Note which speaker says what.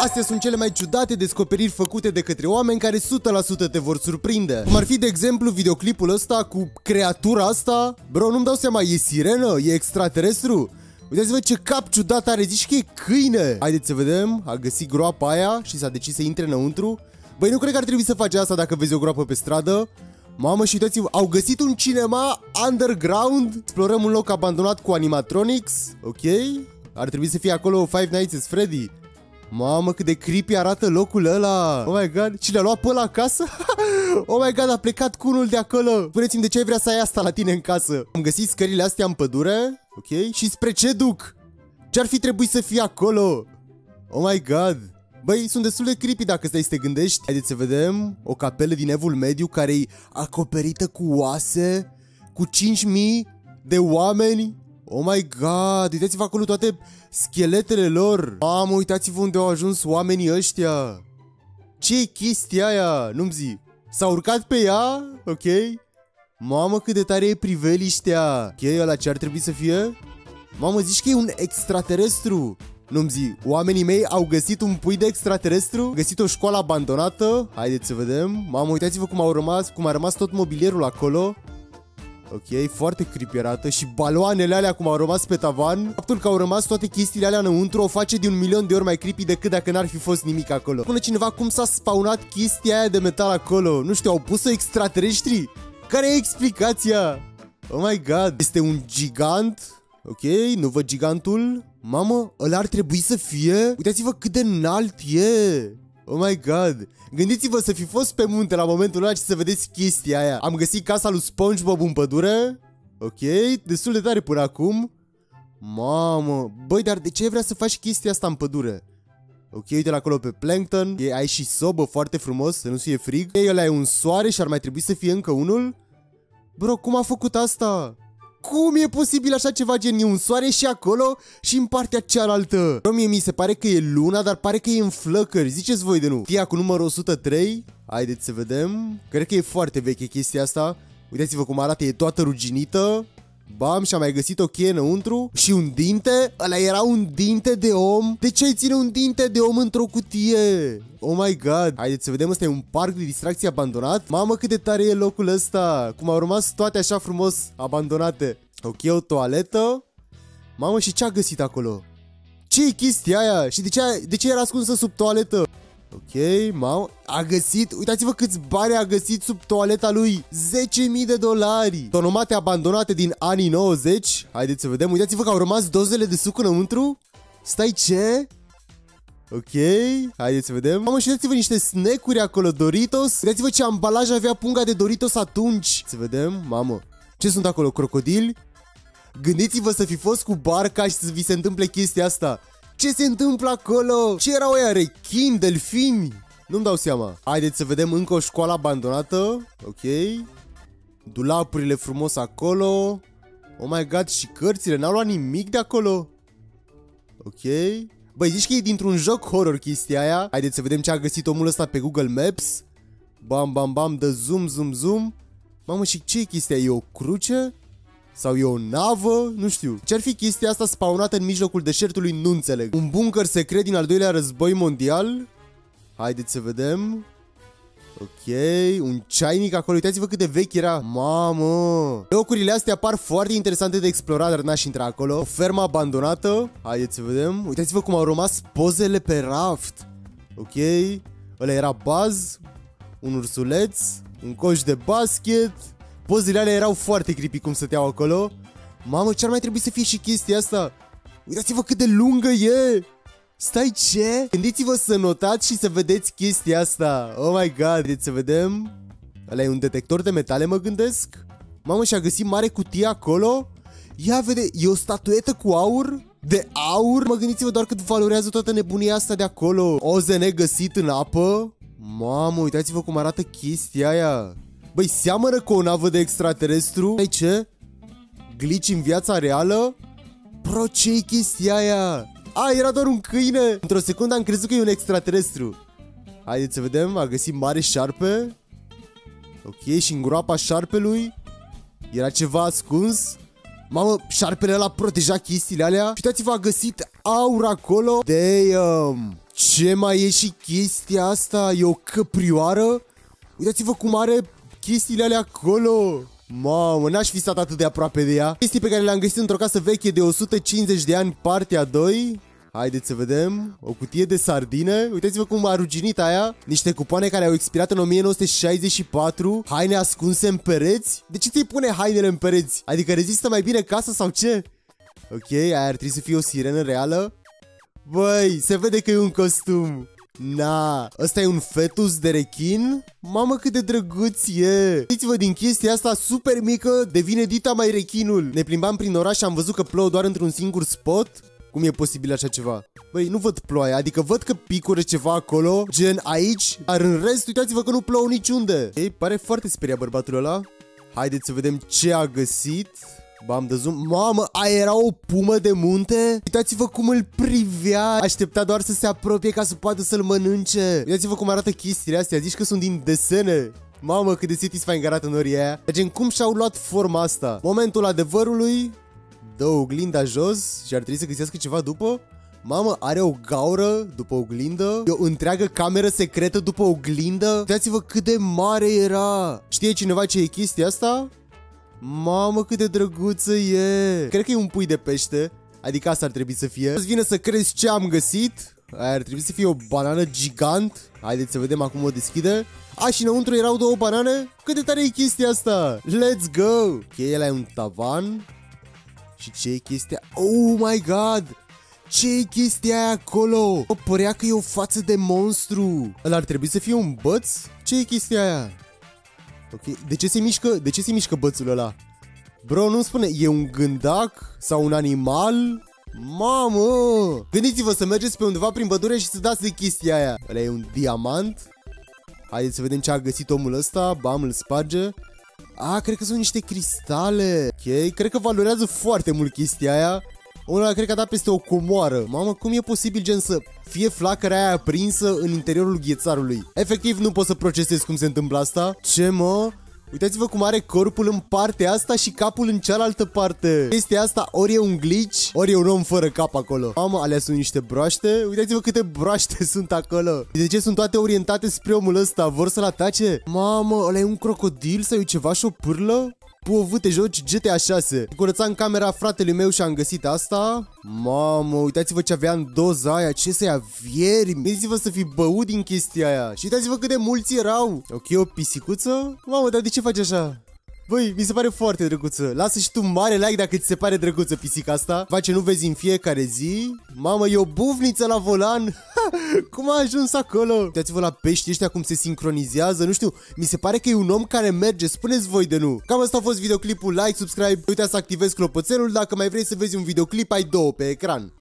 Speaker 1: Astea sunt cele mai ciudate descoperiri făcute de către oameni care 100% te vor surprinde. Cum ar fi, de exemplu, videoclipul ăsta cu creatura asta. Bro, nu-mi dau seama, e sirenă? E extraterestru? Uitați-vă ce cap ciudat are, zici că e câine. Haideți să vedem, a găsit groapa aia și s-a decis să intre înăuntru. Băi, nu cred că ar trebui să faci asta dacă vezi o groapă pe stradă. Mamă, și uitați-vă, au găsit un cinema underground. Explorăm un loc abandonat cu animatronics. Ok, ar trebui să fie acolo Five Nights at Freddy. Mamă, cât de creepy arată locul ăla. Oh my god, cine a luat pe ăla acasă? Oh my god, a plecat cu unul de acolo. Spuneți-mi de ce ai vrea să ai asta la tine în casă. Am găsit scările astea în pădure. Ok, și spre ce duc? Ce-ar fi trebuit să fie acolo? Oh my god. Băi, sunt destul de creepy dacă stai să te gândești. Haideți să vedem o capelă din Evul Mediu care e acoperită cu oase, cu 5000 de oameni. Oh my god, uitați-vă acolo toate scheletele lor. Mamă, uitați-vă unde au ajuns oamenii ăștia. Ce-i chestia aia? Nu-mi zi. S-au urcat pe ea? Ok. Mamă, cât de tare e priveliștea. Ok, ăla ce ar trebui să fie? Mamă, zici că e un extraterestru. Nu-mi zi, oamenii mei au găsit un pui de extraterestru? Au găsit o școală abandonată? Haideți să vedem. Mamă, uitați-vă cum a rămas tot mobilierul acolo. Ok, foarte creepy arată. Și baloanele alea cum au rămas pe tavan. Faptul că au rămas toate chestiile alea înăuntru o face de 1.000.000 de ori mai creepy decât dacă n-ar fi fost nimic acolo. Spune cineva cum s-a spawnat chestia aia de metal acolo. Nu știu, au pus-o extraterestri? Care e explicația? Oh my god, este un gigant. Ok, nu văd gigantul. Mamă, ăla ar trebui să fie. Uitați-vă cât de înalt e. Oh my god. Gândiți-vă să fi fost pe munte la momentul ăla și să vedeți chestia aia. Am găsit casa lui SpongeBob în pădure. Ok, destul de tare până acum. Mamă, băi, dar de ce vrea să faci chestia asta în pădure? Ok, uite-l acolo pe Plankton. Ai și sobă foarte frumos, să nu fie frig. Ei, ăla e un soare și ar mai trebui să fie încă unul. Bro, cum a făcut asta? Cum e posibil așa ceva, gen e un soare și acolo și în partea cealaltă? Bro, mie mi se pare că e luna, dar pare că e în flăcări. Ziceți voi de nu. Tia cu numărul 103. Haideți să vedem. Cred că e foarte veche chestia asta. Uitați-vă cum arată, e toată ruginită. Bam, și-a mai găsit o cheie înăuntru. Și un dinte. Ăla era un dinte de om. De ce ai ține un dinte de om într-o cutie? Oh my god. Haideți să vedem, ăsta e un parc de distracție abandonat. Mamă, cât de tare e locul ăsta. Cum au rămas toate așa frumos abandonate. Ok, o toaletă. Mamă, și ce a găsit acolo? Ce e chestia aia? Și de ce era ascunsă sub toaletă? Ok, mamă, a găsit, uitați-vă câți bani a găsit sub toaleta lui. 10.000 de dolari. Tonomate abandonate din anii 90. Haideți să vedem, uitați-vă că au rămas dozele de suc înăuntru. Stai, ce? Ok, haideți să vedem. Mamă, și uitați-vă niște snack-uri acolo, Doritos. Uitați-vă ce ambalaj avea punga de Doritos atunci. Să vedem, mamă. Ce sunt acolo, crocodili? Gândiți-vă să fi fost cu barca și să vi se întâmple chestia asta. Ce se întâmplă acolo? Ce erau ăia, rechini, delfini? Nu-mi dau seama. Haideți să vedem încă o școală abandonată. Ok. Dulapurile frumos acolo. Oh my god, și cărțile, n-au luat nimic de acolo. Ok. Băi, zici că e dintr-un joc horror chestia aia. Haideți să vedem ce a găsit omul ăsta pe Google Maps. Bam, bam, bam, dă zoom, zoom, zoom. Mamă, și ce e chestia? E o cruce? Sau e o navă? Nu știu. Ce-ar fi chestia asta spawnată în mijlocul deșertului? Nu înțeleg. Un bunker secret din al doilea război mondial? Haideți să vedem. Ok, un ceainic acolo. Uitați-vă cât de vechi era. Mamă. Locurile astea par foarte interesante de explorat, dar n-aș intra acolo. O fermă abandonată. Haideți să vedem. Uitați-vă cum au rămas pozele pe raft. Ok. Ăla era Buzz. Un ursuleț. Un coș de basket. Pozele alea erau foarte creepy cum stăteau acolo. Mamă, ce-ar mai trebui să fie și chestia asta? Uitați-vă cât de lungă e. Stai, ce? Gândiți-vă să notați și să vedeți chestia asta. Oh my god. Haideți să vedem. Ăla e un detector de metale, mă gândesc. Mamă, și-a găsit mare cutie acolo. Ia vede, e o statuetă cu aur. De aur? Mă, gândiți-vă doar cât valorează toată nebunia asta de acolo. OZN găsit în apă. Mamă, uitați-vă cum arată chestia aia. Băi, seamănă cu o navă de extraterestru. Ai ce? Glitch în viața reală? Bro, ce-i chestia aia? A, era doar un câine. Într-o secundă am crezut că e un extraterestru. Haideți să vedem, a găsit mare șarpe. Ok, și în groapa șarpelui era ceva ascuns. Mamă, șarpele ăla proteja chestiile alea. Uitați-vă, a găsit aur acolo. Damn. Ce mai e și chestia asta? E o căprioară? Uitați-vă cum are chestiile alea acolo. Mamă, n-aș fi stat atât de aproape de ea. Chestii pe care le-am găsit într-o casă veche de 150 de ani, partea 2. Haideți să vedem. O cutie de sardine. Uitați-vă cum a ruginit aia. Niște cupoane care au expirat în 1964. Haine ascunse în pereți. De ce ți-i pune hainele în pereți? Adică rezistă mai bine casa sau ce? Ok, aia ar trebui să fie o sirenă reală. Băi, se vede că e un costum. Na, ăsta e un fetus de rechin? Mamă, cât de drăguț e. Uitați-vă, din chestia asta super mică devine dita mai rechinul. Ne plimbam prin oraș și am văzut că plouă doar într-un singur spot. Cum e posibil așa ceva? Băi, nu văd ploaia, adică văd că picură ceva acolo, gen aici, dar în rest, uitați-vă că nu plouă niciunde. Ei, pare foarte speriat bărbatul ăla. Haideți să vedem ce a găsit. Bam de zoom. Mamă, aia era o pumă de munte? Uitați-vă cum îl privea. Aștepta doar să se apropie ca să poată să-l mănânce. Uitați-vă cum arată chestiile astea. Zici că sunt din desene. Mamă, cât de satisfying arată norii aia. Gen, cum și-au luat forma asta? Momentul adevărului. Dă oglinda jos și ar trebui să găsească ceva după. Mamă, are o gaură după oglindă. E o întreagă cameră secretă după oglindă. Uitați-vă cât de mare era. Știe cineva ce e chestia asta? Mamă, cât de drăguță e. Cred că e un pui de pește. Adică asta ar trebui să fie. Îți vine să crezi ce am găsit. Aia ar trebui să fie o banană gigant. Haideți să vedem acum o deschide. A, și înăuntru erau două banane. Cât de tare e chestia asta. Let's go. Ok, ăla e un tavan. Și ce e chestia? Oh my god. Ce e chestia aia acolo? O, părea că e o față de monstru. Ăla ar trebui să fie un băț? Ce e chestia aia? Ok, de ce se mișcă bățul ăla? Bro, nu-mi spune, e un gândac sau un animal? Mamă! Gândiți-vă să mergeți pe undeva prin pădure și să dați de chestia aia. Ăla e un diamant. Haideți să vedem ce a găsit omul ăsta. Bam, îl sparge. A, cred că sunt niște cristale. Ok, cred că valorează foarte mult chestia aia. Omul ăla cred că a dat peste o comoară. Mamă, cum e posibil, gen, să fie flacăra aia aprinsă în interiorul ghețarului? Efectiv, nu pot să procesez cum se întâmplă asta. Ce, mă? Uitați-vă cum are corpul în partea asta și capul în cealaltă parte. Chestia asta ori e un glitch, ori e un om fără cap acolo. Mamă, alea sunt niște broaște. Uitați-vă câte broaște sunt acolo. De ce sunt toate orientate spre omul ăsta? Vor să-l atace? Mamă, ăla e un crocodil sau e ceva și o pârlă? Pă, te joci GTA 6. Curățam camera fratelui meu și am găsit asta. Mamă, uitați-vă ce avea în doza aia. Ce să ia viermi. Gândiți-vă să fi băut din chestia aia. Și uitați-vă cât de mulți erau. Ok, o pisicuță. Mamă, dar de ce faci așa? Băi, mi se pare foarte drăguță. Lasă și tu mare like dacă ți se pare drăguță pisica asta. Face nu vezi în fiecare zi. Mamă, e o bufniță la volan. Cum a ajuns acolo? Uitați-vă la pești ăștia cum se sincronizează. Nu știu, mi se pare că e un om care merge. Spuneți voi de nu. Cam asta a fost videoclipul. Like, subscribe, uita să activezi clopoțelul. Dacă mai vrei să vezi un videoclip, ai două pe ecran.